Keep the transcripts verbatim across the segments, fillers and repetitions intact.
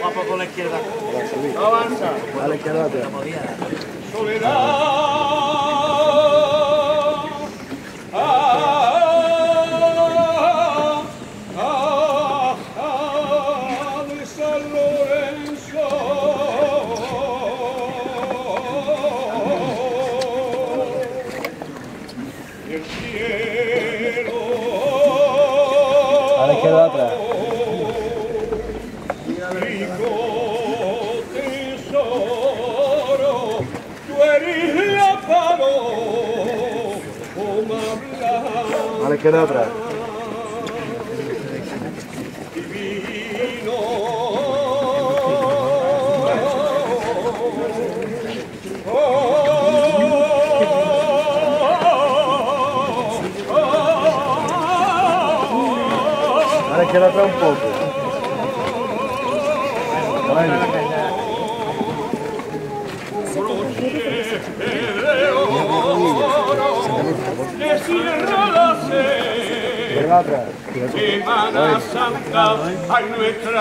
poco a poco a la izquierda. No avanza. A la izquierda. Soledad. A la izquierda atrás. Rico tesoro, tú eres la paloma blanca. A la izquierda atrás. Divino. A la izquierda atrás un poco. Vale. Le cierra la sed. Izquierda atrás. Semana Santa a nuestra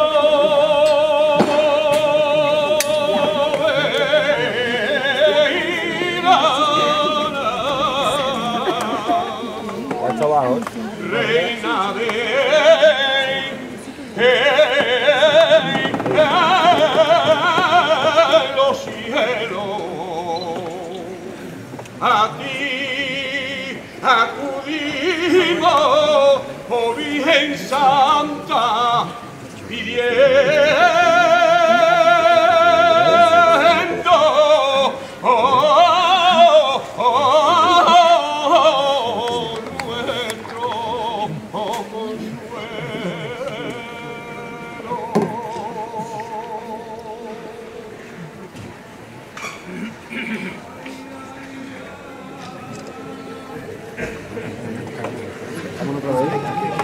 soberana. Hasta abajo. Reina de los cielos, a ti acudimos, oh Virgen Santa, pidiendo oh, oh, oh, nuestro oh, Vámonos otra vez.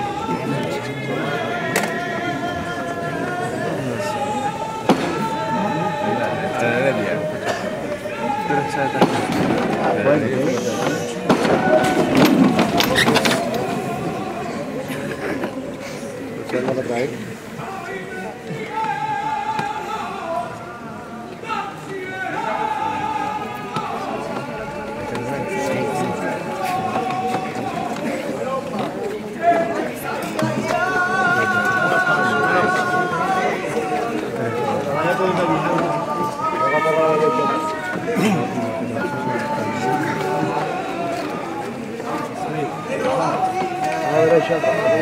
A la derecha.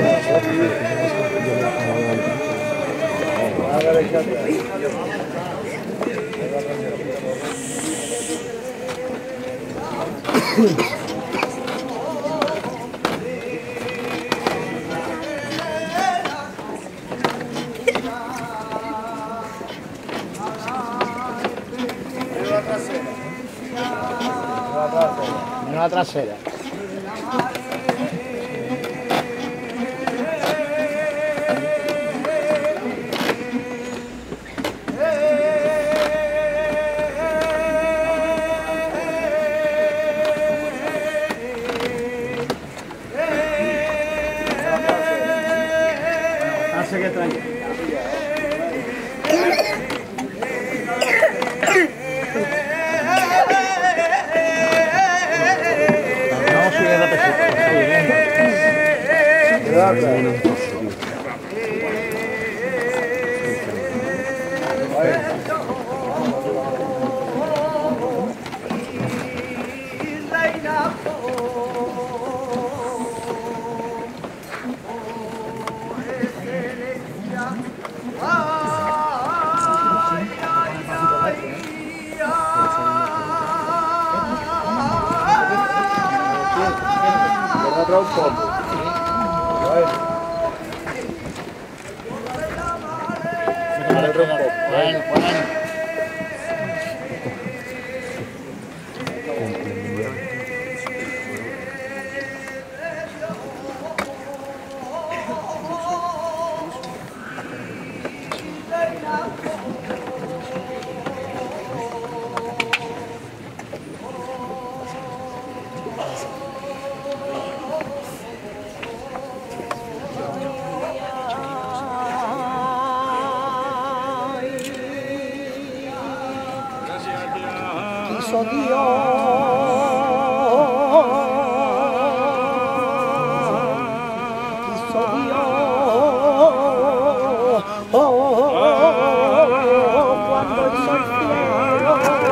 A la derecha. No la trasera. Hace que trae. Atrás un poco. Bueno, bueno. hizo Dios. Hizo Dios. Cuando hizo el cielo.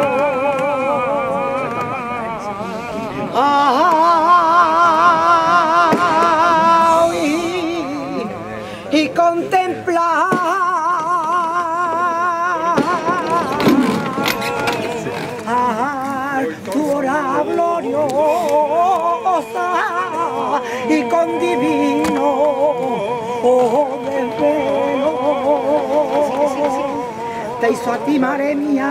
Ay, y contemplar tu hora gloriosa y con divino desvelo te hizo a ti, madre mía.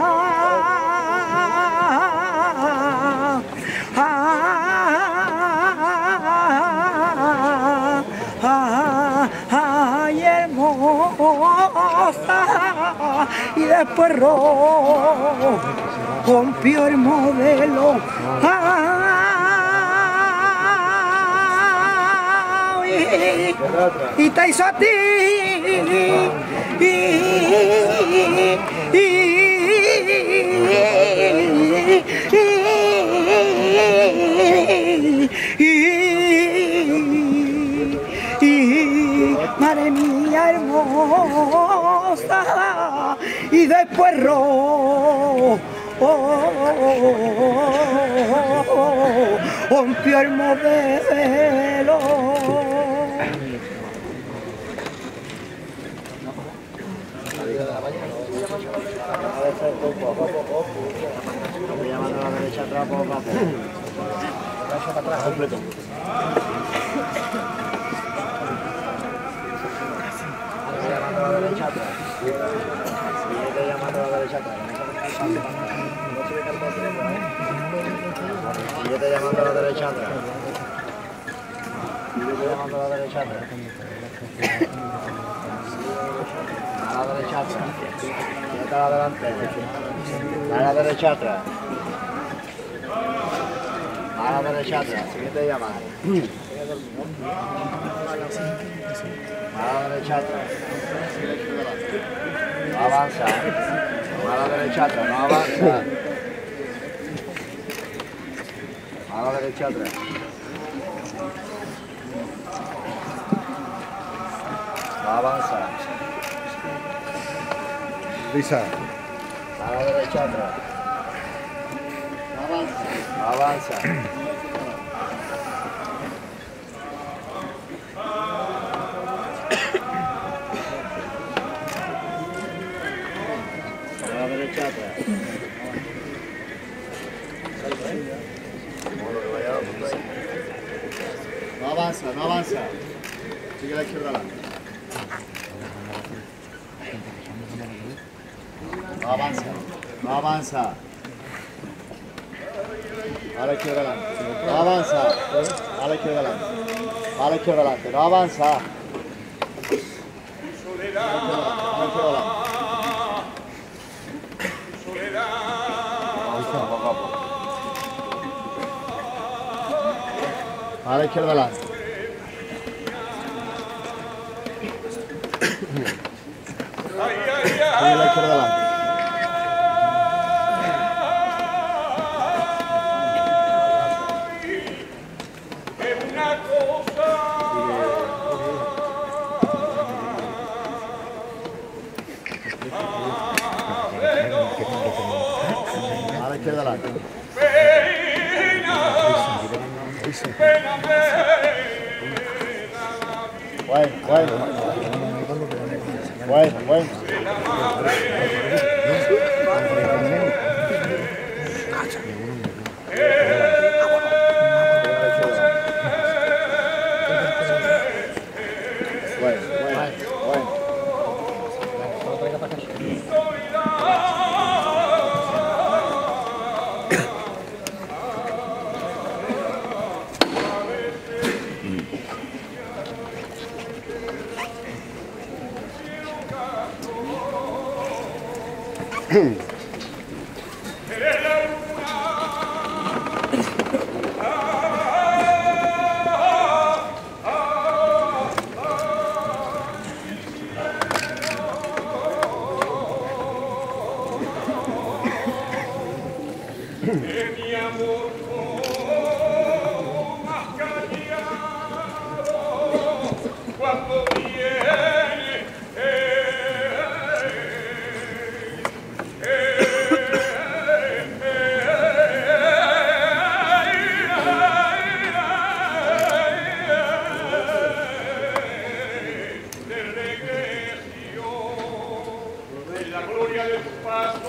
Ay, hermosa, y después rompió el modelo. Ay, y te hizo a ti. Madre mía hermosa, y después ro, rompió el modelo. Estoy llamando a la derecha atrás, poco a poco. Para atrás completo. Estoy llamando a la derecha atrás. Estoy llamando a la derecha atrás. Y yo estoy llamando a la derecha atrás. Y yo estoy llamando a la derecha atrás. A la derecha atrás. Y está a la delantera. A la derecha atrás. A la derecha atrás. Siguiente llamada. A la derecha atrás. No avanza. A la derecha atrás. No avanza. A la derecha atrás. No avanza. Lisa. A la derecha atrás. Avanza. Avanza. A la derecha atrás. No avanza, no avanza. Sigue a la izquierda adelante. No avanza, no avanza. A la izquierda adelante. No avanza. A la izquierda adelante. A la izquierda adelante. No avanza. A la izquierda adelante. A la izquierda adelante. A la izquierda adelante. A la izquierda adelante. Bueno, bueno. Bueno, bueno. Bueno, bueno, bueno. de mi amor más callado cuando viene eh, eh, de regreso en la gloria de tu paso.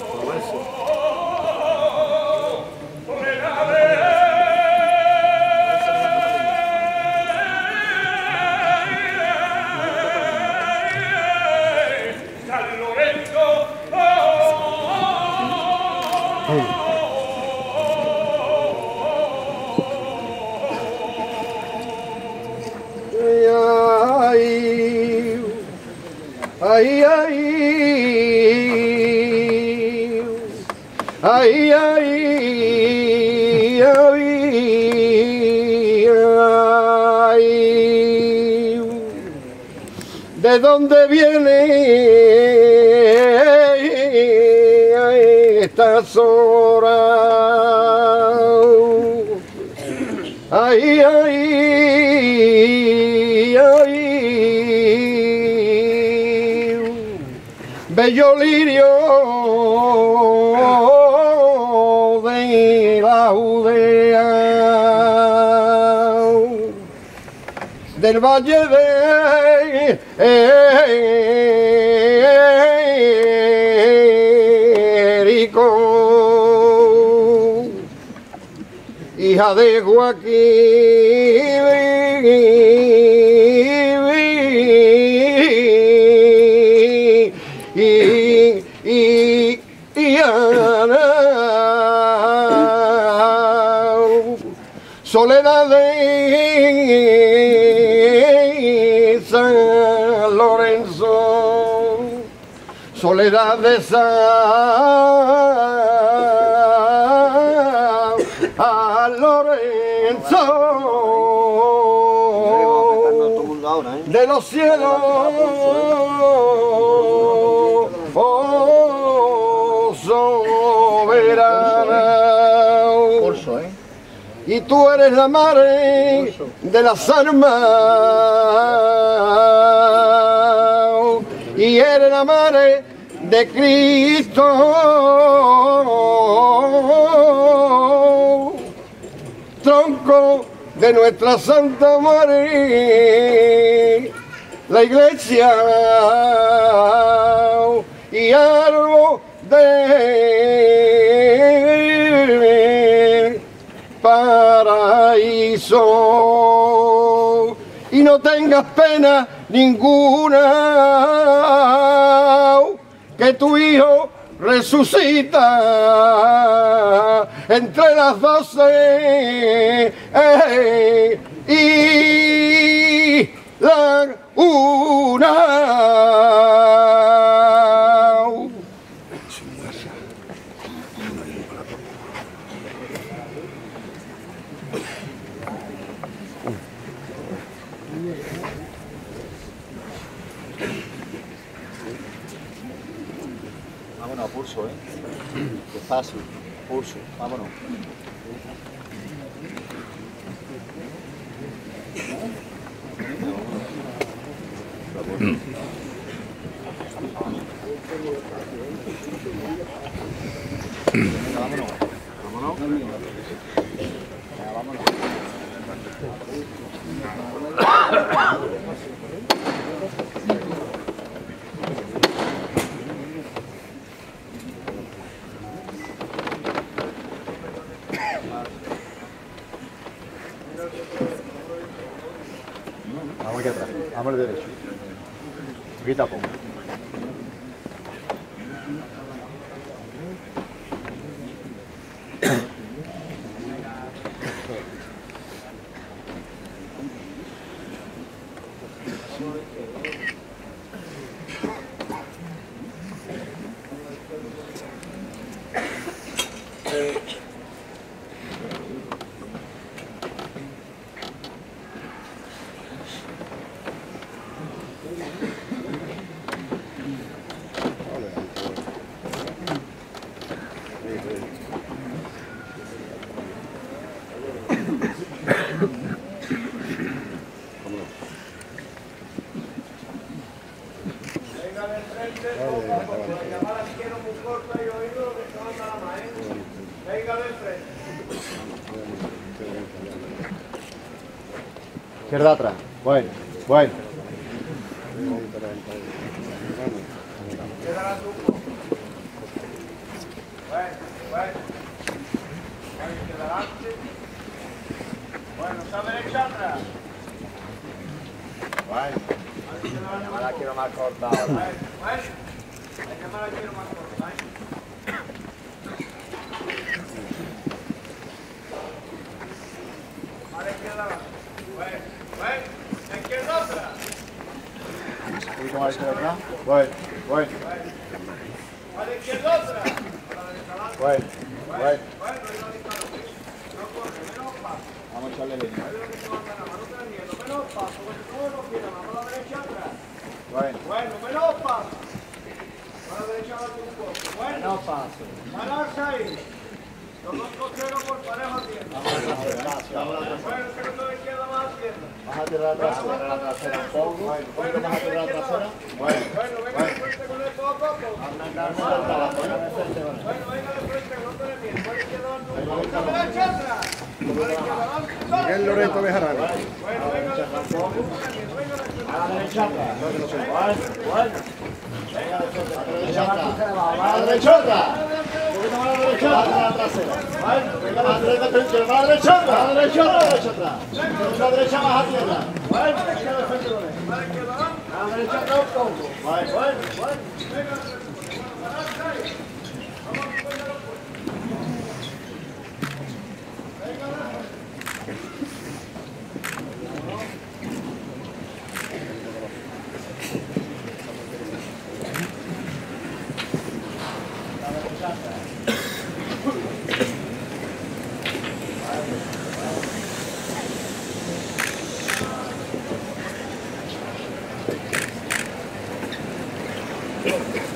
Ay, ay, ay, ay, ay, ay, ¿de dónde viene estas horas? Ay, ay, ay, bello lirio de la Judea, del valle de Jericó, hija de Joaquín y, y, y Ana, Soledad de San Lorenzo, Soledad de San Lorenzo, de los cielos soberana, y tú eres la madre de las almas, y eres la madre de Cristo, tronco de nuestra Santa Madre, la Iglesia, y árbol de paraíso, y no tengas pena ninguna, que tu hijo resucita entre las doce eh, y la una. Vámonos, pulso, ¿eh? Despacio, pulso, vámonos. Vámonos, vámonos. Ya, vámonos. Vamos aquí atrás, vamos al derecho. Aquí tapo. frente, poco a poco. La llamada quiero muy corta y oído lo que se manda la más, ¿eh? Venga de frente. Izquierda atrás. Bueno, bueno. Queda la tupo. Bueno, bueno. Bueno, queda adelante. Bueno, está derecha atrás. Bueno. Ahora quiero más corta ahora. Bueno, bueno. La llamada quiero más corta, ¿eh? A la izquierda adelante. Bueno, bueno. La izquierda atrás. Un poquito más a la izquierda atrás. Bueno, bueno. A la izquierda atrás. A la derecha adelante. Bueno, bueno. Bueno, no disparo. No corre, menos paso. Vamos a echarle leña. Es lo que se manda la mano, no tenés miedo. Menos paso, porque todo lo quiere. Vamos a la derecha atrás. Bueno. Bueno, menos paso. A la derecha adelante un poco. Bueno. No paso. Balanza ahí. Los dos cocheros por pareja haciendo. Vamos a la trasera. Bueno, el segundo de izquierda más haciendo. Vas a tirar la trasera, la trasera un poco. Bueno, un poquito más a tirar la trasera. Bueno, Bueno, venga de frente con el poco a poco. anda a darme la tabaco. Bueno, venga de frente, que no tenés miedo. A la izquierda adelante un poco. A la derecha atrás. A la izquierda adelante. Miguel Loreto Bejarano. Bueno, venga de frente. No tenés miedo. Venga de frente. A la derecha atrás. Bueno, bueno. Venga de frente. A la derecha atrás. A la derecha atrás. Un poquito más a la derecha atrás. A la trasera. Bueno, venga a la derecha atrás. A la derecha atrás. A la derecha atrás. A la derecha atrás. A la derecha más a tierra. Bueno, venga de frente con él. A la izquierda adelante. A la derecha atrás un poco. Bueno, bueno, bueno. Venga de frente. Bueno, balanza ahí. Vamos a poner los puestos. Venga de frente. Bueno.